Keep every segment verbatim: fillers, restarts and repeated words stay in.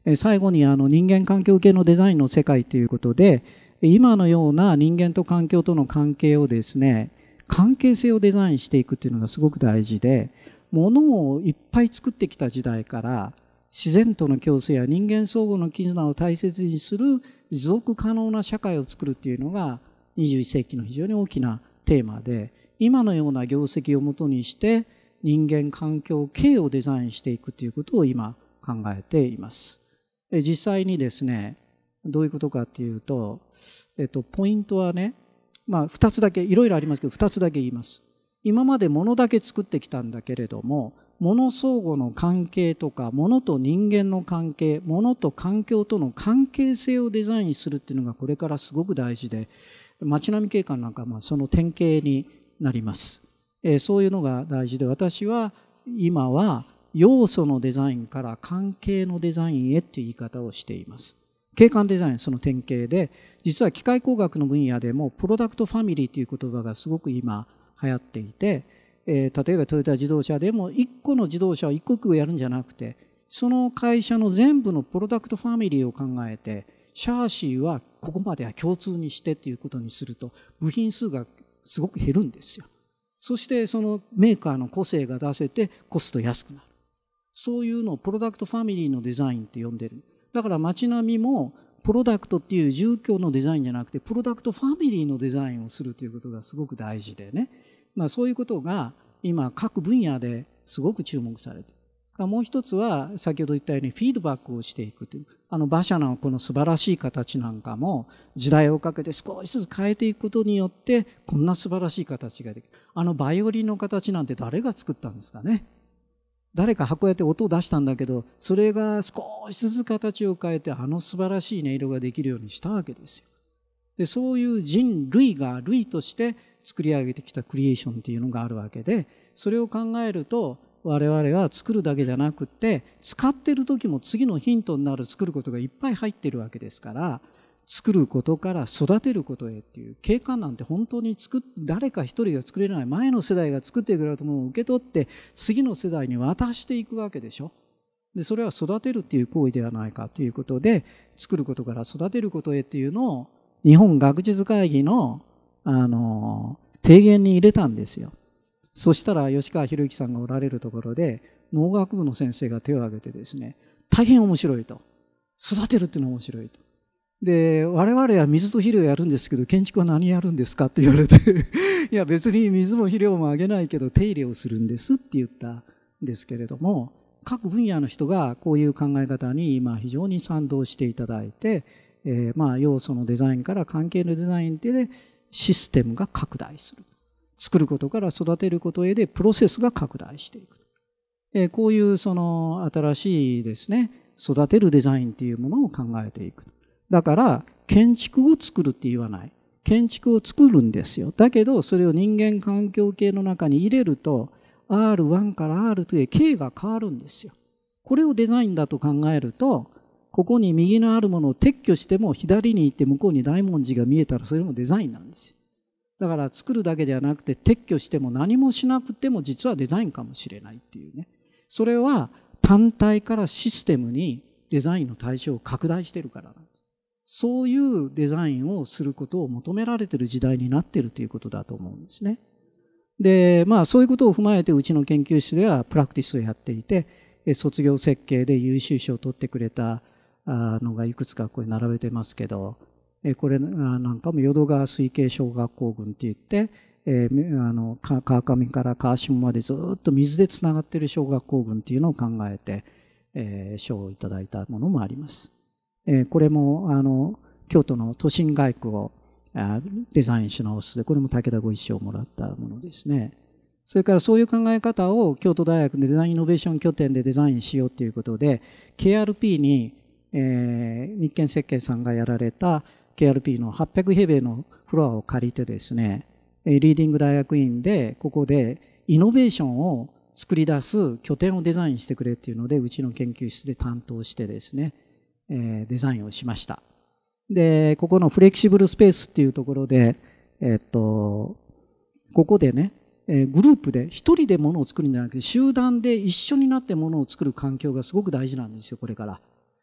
最後にあの人間環境系のデザインの世界ということで、今のような人間と環境との関係をですね、関係性をデザインしていくっていうのがすごく大事で、ものをいっぱい作ってきた時代から自然との共生や人間相互の絆を大切にする持続可能な社会を作るっていうのがにじゅういっ世紀の非常に大きなテーマで、今のような業績をもとにして人間環境系をデザインしていくということを今考えています。実際にですね、どういうことかっていうと、えっと、ポイントはね、まあふたつだけ、いろいろありますけどふたつだけ言います。今まで物だけ作ってきたんだけれども、物相互の関係とか物と人間の関係、物と環境との関係性をデザインするっていうのがこれからすごく大事で、街並み景観なんかまあその典型になります。えー、そういうのが大事で、私は今は要素のデザインから関係のデザインへっていう言い方をしています。景観デザインその典型で、実は機械工学の分野でもプロダクトファミリーという言葉がすごく今流行っていて、えー、例えばトヨタ自動車でもいっこの自動車を一個一個やるんじゃなくて、その会社の全部のプロダクトファミリーを考えて、シャーシーはここまでは共通にしてっていうことにすると部品数がすごく減るんですよ。そしてそのメーカーの個性が出せてコスト安くなる。そういうのをプロダクトファミリーのデザインって呼んでる。だから街並みもプロダクトっていう住居のデザインじゃなくてプロダクトファミリーのデザインをするということがすごく大事でね、まあ、そういうことが今各分野ですごく注目されている。もう一つは先ほど言ったようにフィードバックをしていくという、あの馬車のこの素晴らしい形なんかも時代をかけて少しずつ変えていくことによってこんな素晴らしい形ができる。あのバイオリンの形なんて誰が作ったんですかね。誰か箱やって音を出したんだけど、それが少しずつ形を変えてあの素晴らしい音色ができるようにしたわけですよ。で、そういう人類が類として作り上げてきたクリエーションっていうのがあるわけで、それを考えると我々は作るだけじゃなくて使ってる時も次のヒントになる作ることがいっぱい入ってるわけですから、作ることから育てることへっていう、景観なんて本当に作っ誰か一人が作れない、前の世代が作ってくれたものを受け取って次の世代に渡していくわけでしょ。でそれは育てるっていう行為ではないかということで、作ることから育てることへっていうのを日本学術会議のあの提言に入れたんですよ。そしたら吉川博之さんがおられるところで農学部の先生が手を挙げてですね、大変面白いと、育てるっていうのは面白いと。で我々は水と肥料やるんですけど建築は何やるんですかって言われていや別に水も肥料もあげないけど手入れをするんですって言ったんですけれども、各分野の人がこういう考え方に今非常に賛同していただいて、えー、まあ要素のデザインから関係のデザインでシステムが拡大する。作ることから育てることへでプロセスが拡大していく。えー、こういうその新しいですね、育てるデザインっていうものを考えていく。だから建築を作るって言わない。建築を作るんですよ。だけどそれを人間環境系の中に入れると アールワン から アールツー へ K が変わるんですよ。これをデザインだと考えると、ここに右のあるものを撤去しても左に行って向こうに大文字が見えたらそれもデザインなんですよ。だから作るだけではなくて撤去しても何もしなくても実はデザインかもしれないっていうね。それは単体からシステムにデザインの対象を拡大してるからなんです。そういうデザインをすることを求められている時代になっているということだと思うんですね。で、まあそういうことを踏まえてうちの研究室ではプラクティスをやっていて、卒業設計で優秀賞を取ってくれたのがいくつかこれ並べてますけど、これなんかも淀川水系小学校群って言って、えー、あの川上から川下までずっと水でつながっている小学校群っていうのを考えて、えー、賞をいただいたものもあります。えー、これもあの京都の都心街区をデザインし直すで、これも武田ご一賞をもらったものですね。それからそういう考え方を京都大学デザインイノベーション拠点でデザインしようということで ケーアールピー に、えー、日建設計さんがやられた ケーアールピー のはっぴゃく平米のフロアを借りてですね、リーディング大学院でここでイノベーションを作り出す拠点をデザインしてくれっていうのでうちの研究室で担当してですね、えー、デザインをしました。でここのフレキシブルスペースっていうところで、えっとここでね、えー、グループで一人で物を作るんじゃなくて集団で一緒になって物を作る環境がすごく大事なんですよ、これから。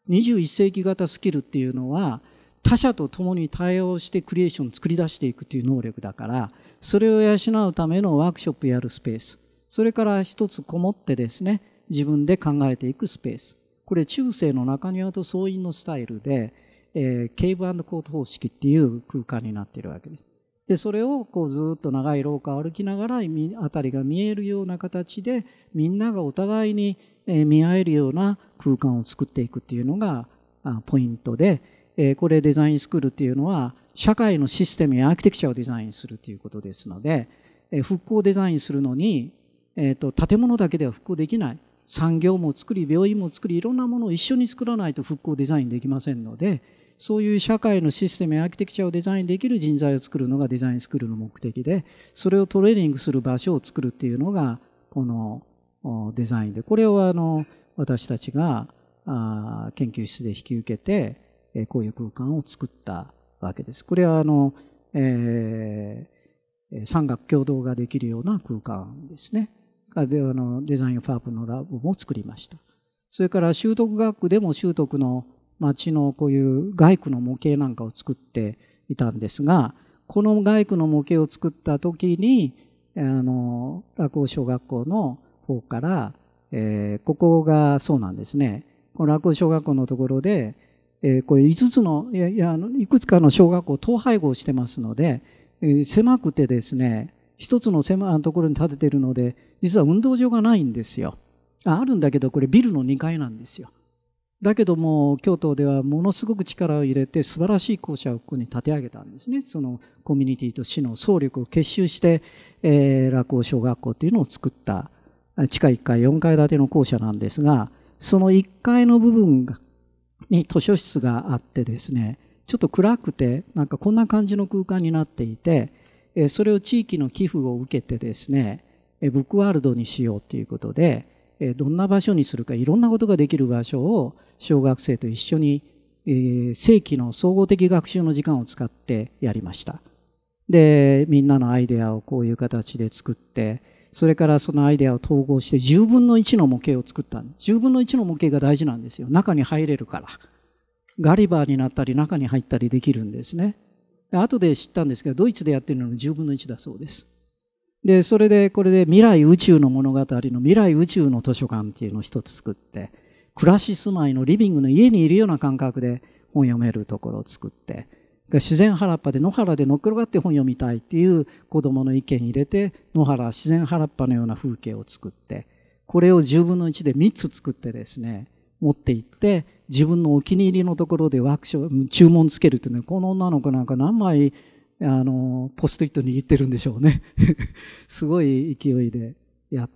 にじゅういっ世紀型スキルっていうのは他者と共に対応してクリエーションを作り出していくという能力だから、それを養うためのワークショップやるスペース、それから一つこもってですね、自分で考えていくスペース、これ中世の中庭と総員のスタイルで、えー、ケーブ&コート方式っていう空間になっているわけです。でそれをこうずっと長い廊下を歩きながら辺りが見えるような形で、みんながお互いに見合えるような空間を作っていくっていうのがポイントで、これデザインスクールっていうのは社会のシステムやアーキテクチャをデザインするということですので、復興デザインするのに、えーと、建物だけでは復興できない、産業も作り病院も作りいろんなものを一緒に作らないと復興デザインできませんので、そういう社会のシステムやアーキテクチャをデザインできる人材を作るのがデザインスクールの目的で、それをトレーニングする場所を作るっていうのがこのデザインで、これをあの私たちが研究室で引き受けてこういう空間を作ったわけです。これはあの、えー、産学共同ができるような空間ですね。であのデザインファープのラボも作りました。それから修徳学区でも修徳の町のこういう街区の模型なんかを作っていたんですが、この街区の模型を作った時にあの洛央小学校の方から、えー、ここがそうなんですね、この洛央小学校のところで、えー、これいつつのいやいやいくつかの小学校を統廃合してますので、えー、狭くてですね、一つの狭いところに建てているので実は運動場がないんですよ。あ、あるんだけどこれビルのにかいなんですよ。だけども京都ではものすごく力を入れて素晴らしい校舎をここに立て上げたんですね。そのコミュニティと市の総力を結集して、えー、洛央小学校っていうのを作った地下いっかいよんかい建ての校舎なんですが、そのいっかいの部分に図書室があってですね、ちょっと暗くてなんかこんな感じの空間になっていて、それを地域の寄付を受けてですね、ブックワールドにしようということで、どんな場所にするか、いろんなことができる場所を小学生と一緒に、えー、正規の総合的学習の時間を使ってやりました。でみんなのアイデアをこういう形で作って、それからそのアイデアを統合してじゅうぶんのいちの模型を作ったんです。じゅうぶんのいちの模型が大事なんですよ。中に入れるからガリバーになったり中に入ったりできるんですね。後で知ったんですけど、ドイツでやってるののじゅうぶんのいちだそうです。でそれでこれで未来宇宙の物語の未来宇宙の図書館っていうのを一つ作って、暮らし住まいのリビングの家にいるような感覚で本読めるところを作って、自然原っぱで野原でのっ転がって本読みたいっていう子どもの意見入れて、野原自然原っぱのような風景を作って、これをじゅうぶんのいちでみっつ作ってですね持っていって、自分のお気に入りのところでワークショップ注文つけるってね、この女の子なんか何枚あのポストイット握ってるんでしょうねすごい勢いでやって、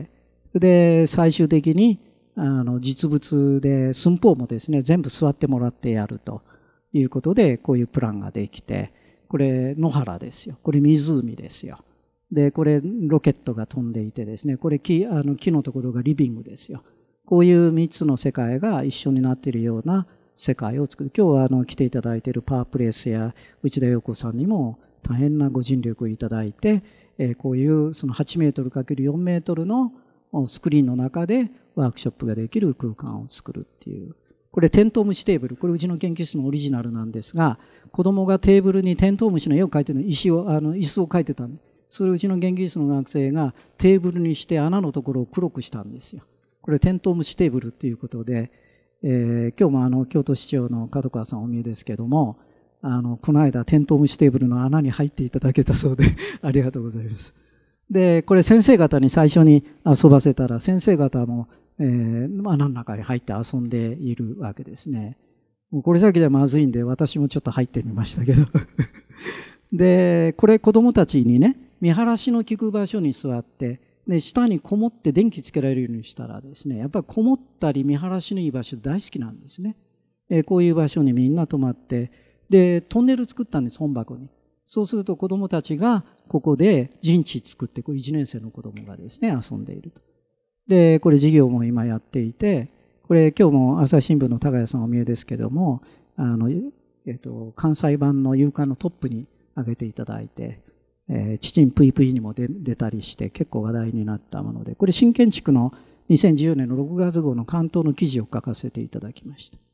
で最終的にあの実物で寸法もですね全部座ってもらってやるということで、こういうプランができて、これ野原ですよ、これ湖ですよ、でこれロケットが飛んでいてですね、これ 木, あの木のところがリビングですよ。こういうみっつの世界が一緒になっているような世界を作る。今日はあの来ていただいているパワープレイスや内田陽子さんにも大変なご尽力をいただいて、えー、こういうそのはちメートルかけるよんメートルのスクリーンの中でワークショップができる空間を作るっていう。これテントウムシテーブル、これうちの研究室のオリジナルなんですが、子供がテーブルにテントウムシの絵を描いてるの、石をあの椅子を描いてたんで、それをうちの研究室の学生がテーブルにして穴のところを黒くしたんですよ。これテントウムシテーブルっていうことで、えー、今日もあの京都市長の門川さんお見えですけども、あのこの間テントウムシテーブルの穴に入っていただけたそうでありがとうございます。でこれ先生方に最初に遊ばせたら、先生方も、えー、穴の中に入って遊んでいるわけですね。もうこれ先ではまずいんで私もちょっと入ってみましたけどでこれ子どもたちにね、見晴らしの効く場所に座ってで下にこもって電気つけられるようにしたらですね、やっぱりこもったり見晴らしのいい場所大好きなんですね。えー、こういう場所にみんな泊まって、でトンネル作ったんです、本箱に。そうすると子どもたちがここで陣地作って、これいちねん生の子どもがですね遊んでいると。でこれ授業も今やっていて、これ今日も朝日新聞の高谷さんお見えですけども、あの、えっと、関西版の夕刊のトップに上げていただいて、えー、ちちんぷいぷいにも 出, 出たりして結構話題になったもので、これ新建築のにせんじゅうねんのろくがつ号の関東の記事を書かせていただきました。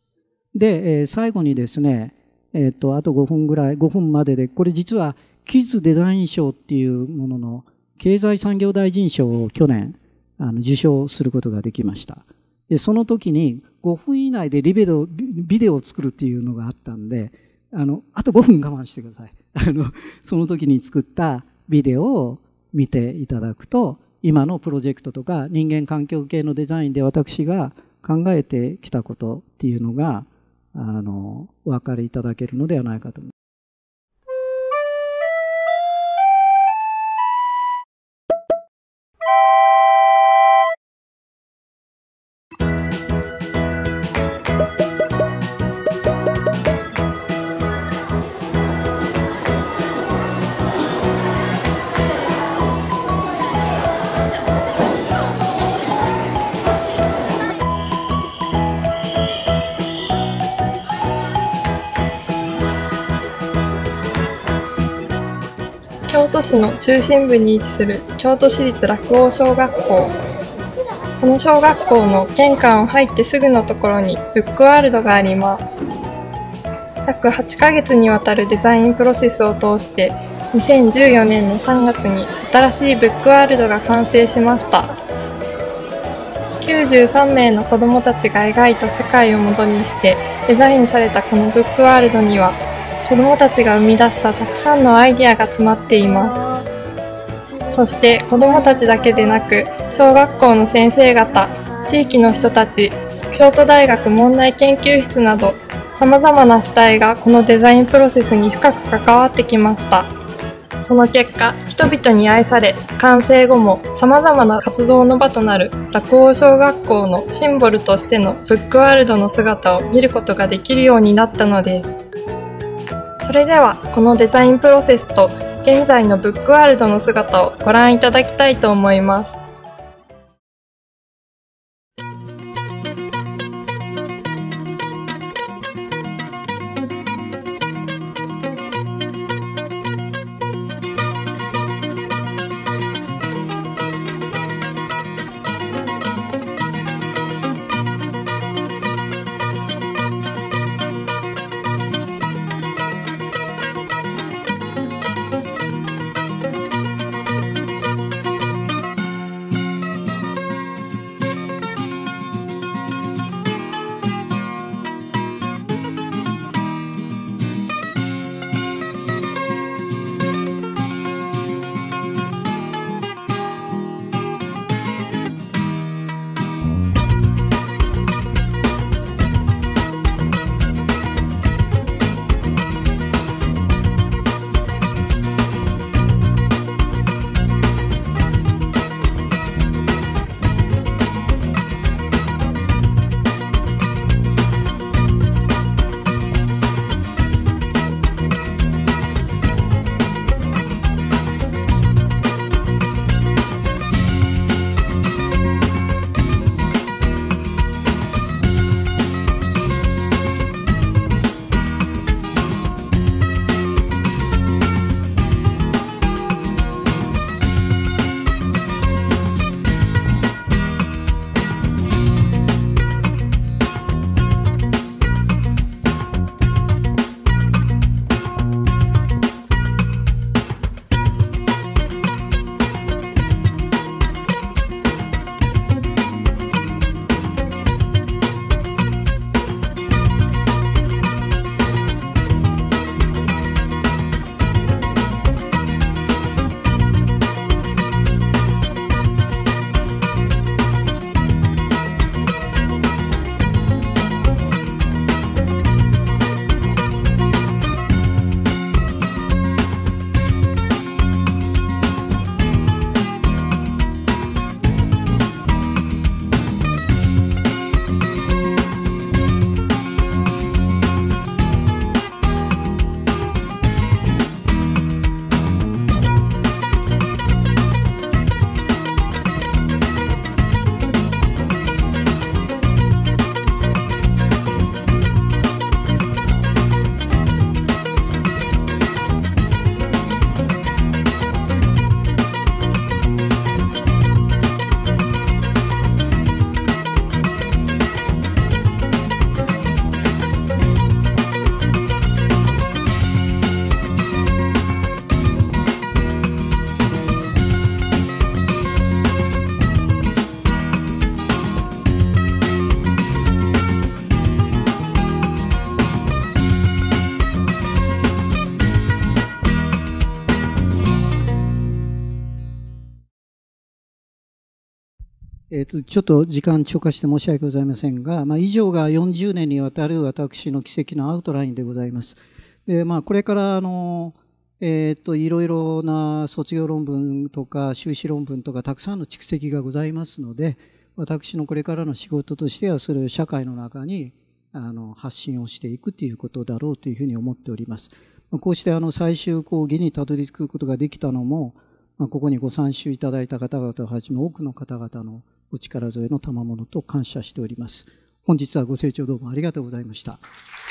で、えー、最後にですね、えー、とあとごふんぐらい、ごふんまでで、これ実はキズデザイン賞っていうものの経済産業大臣賞を去年あの受賞することができました。でその時にごふん以内でリベドビデオを作るっていうのがあったんで、あのあとごふん我慢してください。あのその時に作ったビデオを見ていただくと、今のプロジェクトとか人間環境系のデザインで私が考えてきたことっていうのがあのお分かりいただけるのではないかと思います。 京都市の中心部に位置する京都市立洛王小学校。この小学校の玄関を入ってすぐのところにブックワールドがあります。約はちかげつにわたるデザインプロセスを通してにせんじゅうよねんのさんがつに新しいブックワールドが完成しました。きゅうじゅうさんめいの子どもたちが描いた世界をもとにしてデザインされたこのブックワールドには、子どもたちが生み出したたくさんのアイデアが詰まっています。そして子どもたちだけでなく、小学校の先生方、地域の人たち、京都大学問題研究室など、様々な主体がこのデザインプロセスに深く関わってきました。その結果、人々に愛され、完成後も様々な活動の場となる洛王小学校のシンボルとしてのブックワールドの姿を見ることができるようになったのです。それではこのデザインプロセスと現在のブックワールドの姿をご覧いただきたいと思います。 えー、とちょっと時間超過して申し訳ございませんが、まあ、以上がよんじゅうねんにわたる私の軌跡のアウトラインでございます。で、まあ、これからあの、えー、といろいろな卒業論文とか修士論文とかたくさんの蓄積がございますので、私のこれからの仕事としてはそれを社会の中にあの発信をしていくということだろうというふうに思っております。こうしてあの最終講義にたどり着くことができたのも、ここにご参集いただいた方々をはじめ多くの方々のお力添えの賜物と感謝しております。本日はご清聴どうもありがとうございました。